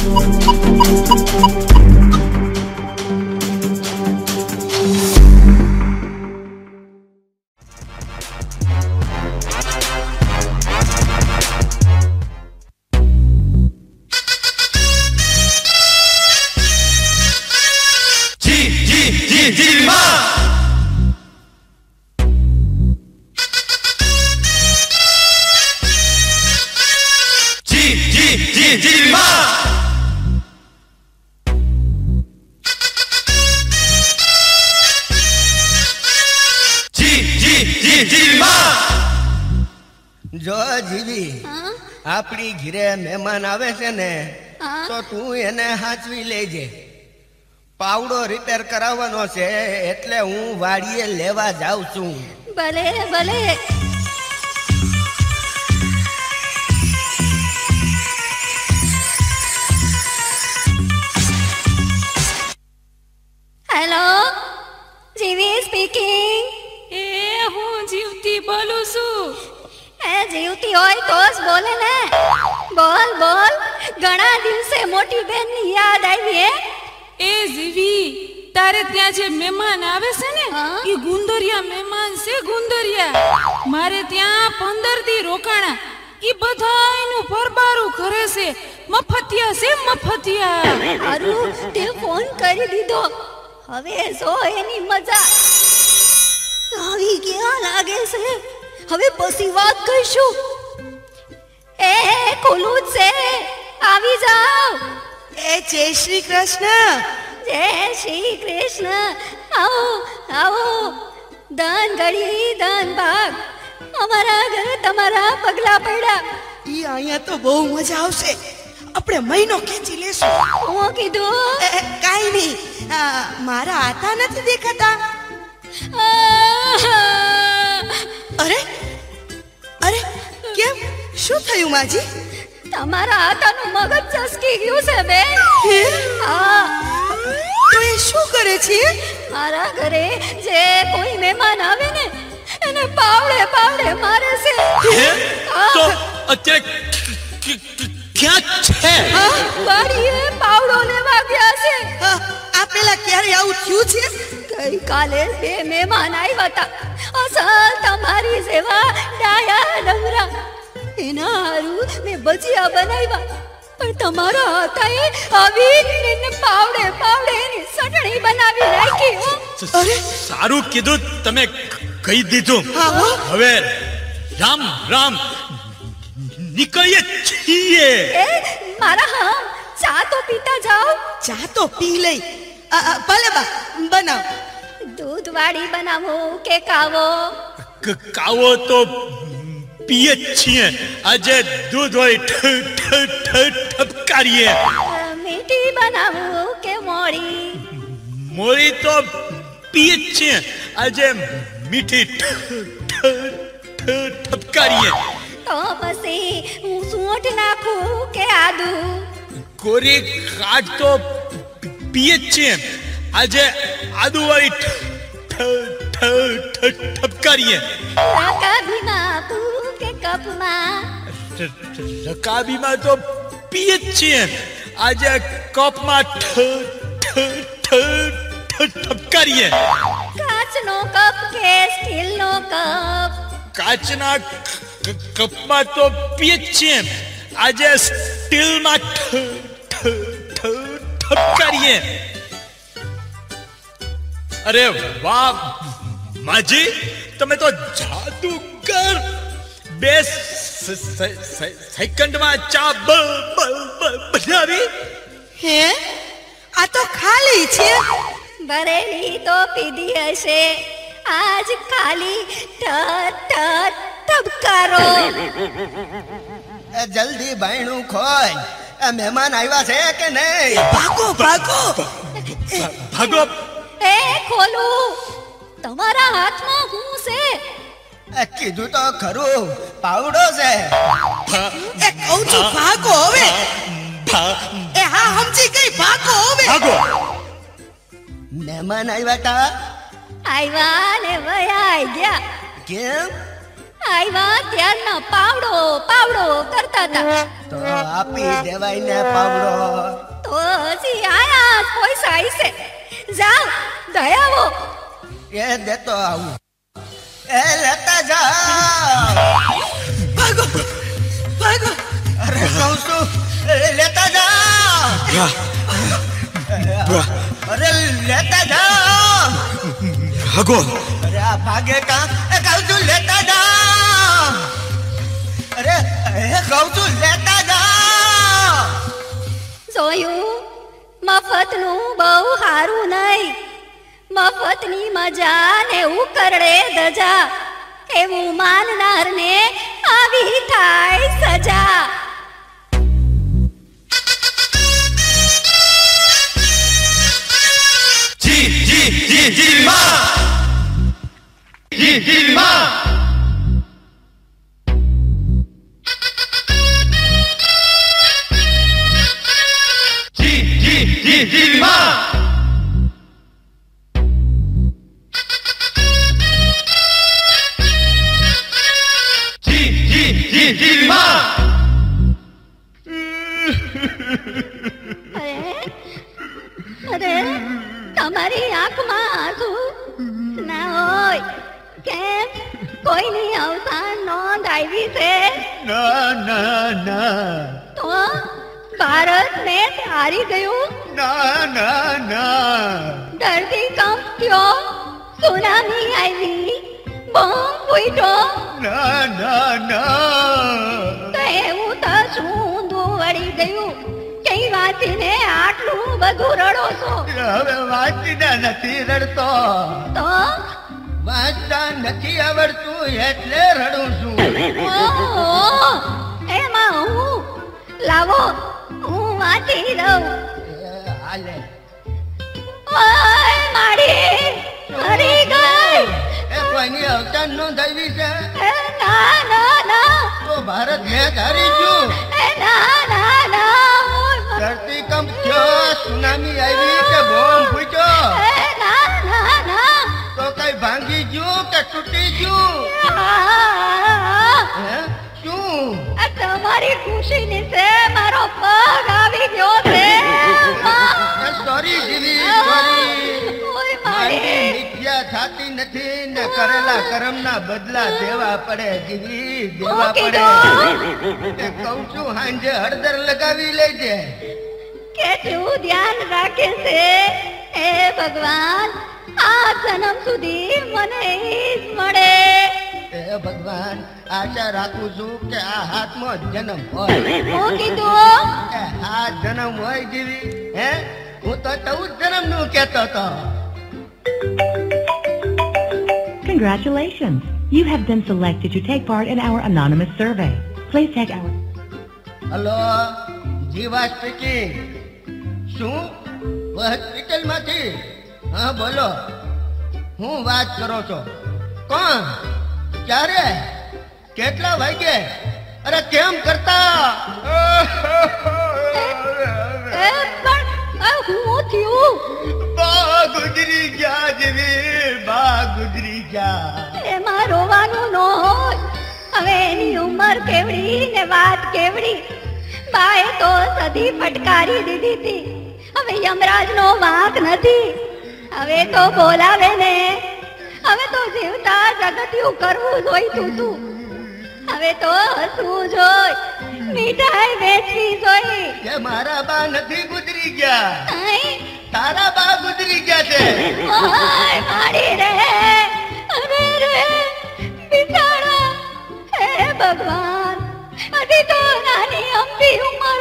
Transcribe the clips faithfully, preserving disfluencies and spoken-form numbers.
જો જીવી આપણી ઘરે મહેમાન આવે છે ને તો તું એને હાચવી લેજે. પાવડો રિપેર કરાવવાનો છે એટલે હું વાડીએ લેવા જાઉં છું. ભલે ભલે. હેલો, જીવી સ્પીકિંગ. એ હું જીવતી બોલું છું. એ જીવતી હોય તો જ બોલે ને. બોલ બોલ, ઘણા દિવસે મોટી બેન ની યાદ આવી હે? એ જીવી, તારે ત્યાં જે મહેમાન આવે છે ને એ ગુંદરિયા મહેમાન છે. ગુંદરિયા મારે ત્યાં પંદર દી રોકાણા. ઈ બધાયનું પરબારું કરે છે. મફતિયા છે મફતિયા. હારું તે ફોન કરી દીધો. હવે જો એની મજા આવી ક્યાં લાગે છે. હવે પછી વાત કરીશું. એ ખુલ્લું છે, આવી જાઓ. એ જય શ્રી કૃષ્ણ. જય શ્રી કૃષ્ણ. આવો આવો. દાન ઘડી દાન ભાગ. અમારા ઘરે તમારા પગલા પડ્યા. ઈ અહીંયા તો બહુ મજા આવશે. આપણે મહિનો ખેંચી લેશું. હું કીધું કાઈ નહીં. મારા હાથા નથી દેખાતા. અરે અરે કેમ, શું થયું માજી? તમારા હાથાનું મગજ ચસકી ગયું છે બેન. હા. તો એ શું કરે છે? મારા ઘરે જે કોઈ મહેમાન આવે ને એને પાવડે પાવડે મારે છે. તો અત્યારે ક્યાં છે? વાડીએ પાવડો લેવા ગયા છે. આ પેલા ક્યારે આવું થયું છે? ગઈકાલે બે મહેમાન આવ્યા હતા. અસલ તમારી જેવા ડાયા ડમરા. એના હારું મેં ભજીયા બનાવ્યા, પણ તમારા હાથાએ આવી એને પાવડે પાવડે એની ચટણી બનાવી નાખી. અરે સારું કીધું તમે કહી દીધું. હવે રામ રામ નીકળીએ છીએ. એ મારા હા, ચા તો પીતા જાઓ. ચા તો પી લઈ. ભલે બા બનાવ. દૂધ વાળી બનાવો કે કાવો? કાવો તો પીએ જ છીએ. આજે દૂધ વાળી ઠપકારીએ. મીઠી બનાવો કે મોળી? મોળી તો પીએ જ છીએ. આજે મીઠી ઠપકારીએ. તો પછી હું સૂંઠ નાખું કે આદુ? કોરી કાઢ તો પીએ જ છીએ. આજે આદુ વાળી ઠપકારીએ. રકાબીમાં આપું કે કપમાં? રકાબીમાં તો પીએ જ છીએ. આજે કપમાં ઠપકારીએ. કાચનો કપ કે સ્ટીલનો કપ? કાચના કપમાં તો પીએ જ છીએ. આજે સ્ટીલમાં ઠપકારીએ. અરે વાહ માજી, તમે તો જાદુગર. બે સેકન્ડમાં ચા બનાવી. હે, આ તો ખાલી છે. ભરેલી તો પીધી હશે. આજ ખાલી ઠ ઠપકારો. જલ્દી બાયણું ખોલ. મહેમાન આવ્યા છે કે નહીં? ભાગો ભાગો ભાગો. એ ખોલું. તમારા હાથમાં શું છે? કીધું તો ખરું, પાવડો છે. એ કહું છું ભાગો હવે. એ હા સમજી ગઈ, ભાગો હવે. ભાગો. મહેમાન આવ્યા તા? આવ્યા ને વયા ગયા. કેમ? આવ્યા ત્યારના પાવડો પાવડો કરતા હતા. તો આપી દેવાય ને પાવડો. તો હજી આયા પૈસા આઈસે. જાઓ દયાવો. એ દેતો આવું. એ લેતા જાઓ. ભાગો ભાગો. અરે કહું છું એ લેતા જાઓ. અરે લેતા જાઓ. ભાગો. અરે આ ભાગે કા એ કહું છું લેતા જાઓ. અરે એ કહું છું લેતા જાઓ. જોયું મફતનું બહુ હારું નહીં. મફતની મજા ને ઉકરડે ધજા એવું માનનારને આવી થાય સજા. જી જી જી જી માં જી જી માં જી જી જી જી માં જી જી જી જી માં અરે અરે તમારી આંખમાં આંસુ ના હોય કેમ? કોઈની અવસાન નોંધ આવી છે? ના ના ના તો ભારત મેચ હારી ગયું? ના ના ના ધરતીકંપ થયો, સુનામી આવી, બોમ્બ ફૂટ્યો, ના ના ના તો એવું તો શું વળી ગયું કઈ વાંચીને આટલું બધું રડો છો? હવે વાંચીને નથી રડતો. તો વાંચતા નથી આવડતું એટલે રડું છું. ઓહો, એમાં હું લાવો હું વાંચી દઉં. એ હાલે. ઓય માડી મરી ગઈ. એ કોઈની અવસાન નોંધાવી છે? એ ના ના ના તો ભારત મેચ હારી ગયું. એ ના ના ના ધરતીકંપ થયો, સુનામી આવી કે બોમ્બ ફૂટ્યો? એ ના ના ના તો કઈ ભાંગી ગયું કે તૂટી ગયું? આ, હે શું? આ તમારી ખુશી ની છે મારો પગ આવી ગયો છે. સોરી જીવી સોરી. ઓય મારી માડી મિથ્યા થાતી નથી ને કરેલા કર્મના બદલા દેવા પડે જીવી, દેવા મૂકી પડે. દો. એ કહું છું હાંજે હળદર લગાવી લેજે. કેટલું ધ્યાન રાખે છે હે ભગવાન. આ જન્મ સુધી મને ઈ જ મળે. એ ભગવાન, આશા રાખું છું કે આ હાથમાં જ જન્મ હોય. હું કીધું એ આ જન્મ હોય જીવી. હે હું તો ચૌદ જન્મ નું કેતો હતો. Congratulations! You have been selected to take part in our anonymous survey. Please take our... hello, Jiva speaking. શું હોસ્પિટલ માંથી? હા બોલો. હું વાત કરો છો? કોણ? ક્યારે? કેટલા વાગે? અરે કેમ કરતા? એ પણ આ હું થયું? બા ગુજરી ગયા જીવી, બા ગુજરી ગયા. એમાં રોવાનું ન હોય. હવે એની ઉંમર કેવડી ને વાત કેવડી. બાએ તો સદી ફટકારી દીધી હતી. હવે યમરાજ નો વાંક નથી. હવે તો બોલાવે ને. હવે તો જીવતા જગત્યું કરવું જોઈતું તું. હવે તો હસવું જોઈ, મીઠાઈ વેચવી જોઈ. કે મારા બા નથી ગુજરી ગયા, અહીં તારા બા ગુજરી ગયા છે. ઓય મારી રે, અરે રે બિચારા. હે ભગવાન, હજી તો નાની અમથી ઉંમર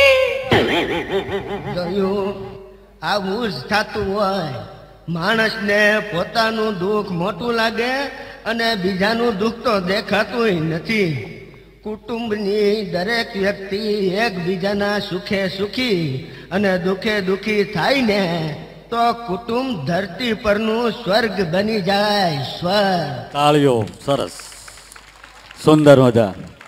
હતી. જોયું, આવું જ થતું હોય. માણસને પોતાનું દુઃખ મોટું લાગે અને બીજાનું દુઃખ તો દેખાતું નથી. કુટુંબની દરેક વ્યક્તિ એકબીજાના સુખે સુખી અને દુઃખે દુઃખી થાય ને તો કુટુંબ ધરતી પરનું સ્વર્ગ બની જાય. સ્વર્ગ. તાળીઓ. સરસ, સુંદર મજા.